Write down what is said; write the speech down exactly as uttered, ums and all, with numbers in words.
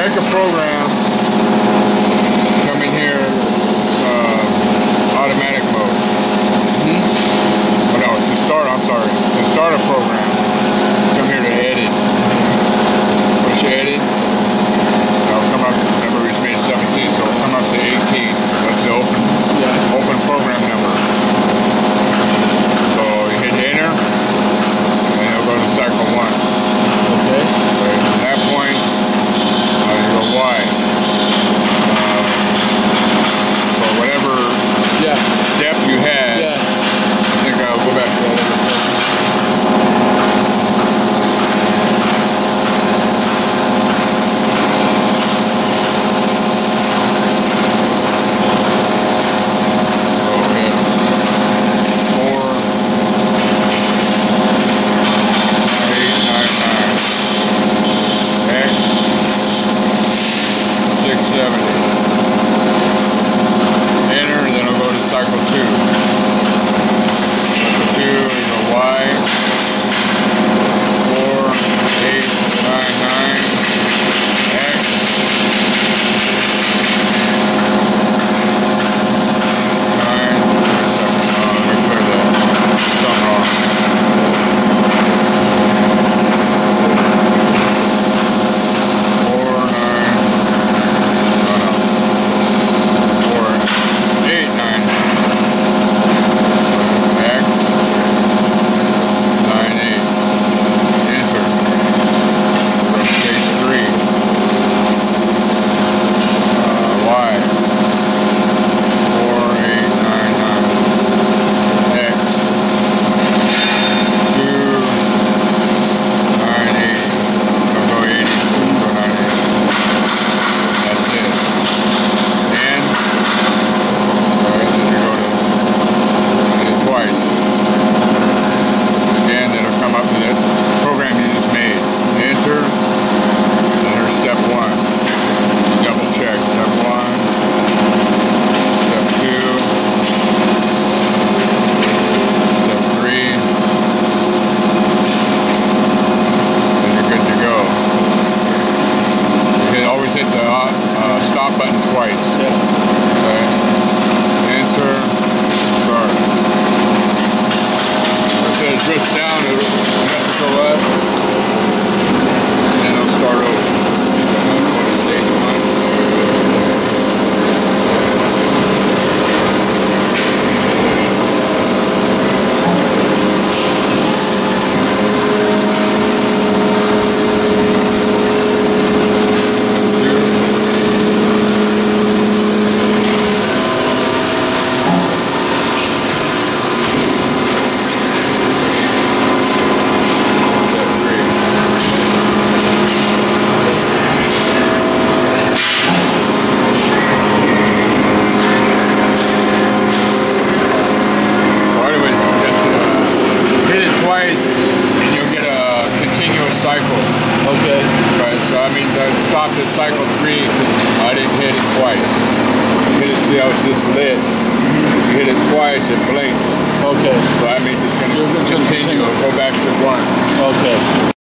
make a program, come in here, uh, automatic mode. Mm-hmm. Oh no, to start, I'm sorry, to start a program, come here to edit. Push edit. It'll come up, remember we made seventeen, so it'll come up to eighteen. That's the open, yeah. open program number. So you hit enter, and it'll go to cycle one. Okay. So at that point, uh, you go Y. Uh, so whatever yeah. step you had, yeah. I think I'll go back to that other step. Enter, then I'll go to cycle two. Cycle two, you go Y, four, eight, nine, nine, X, nine, seven. Oh, let me clear that. Something wrong. Hit the uh, stop button twice. Yeah. Okay. Enter. Start. If it drifts down, it'll have to go left. And then it'll start over. So that's what it's stage one. Cycle. Okay. Right, so that means I stopped at cycle three because I didn't hit it twice. You hit it, see how it's just lit. If you hit it twice, it blinks. Okay. So that means it's going to continue, go back to one. Okay.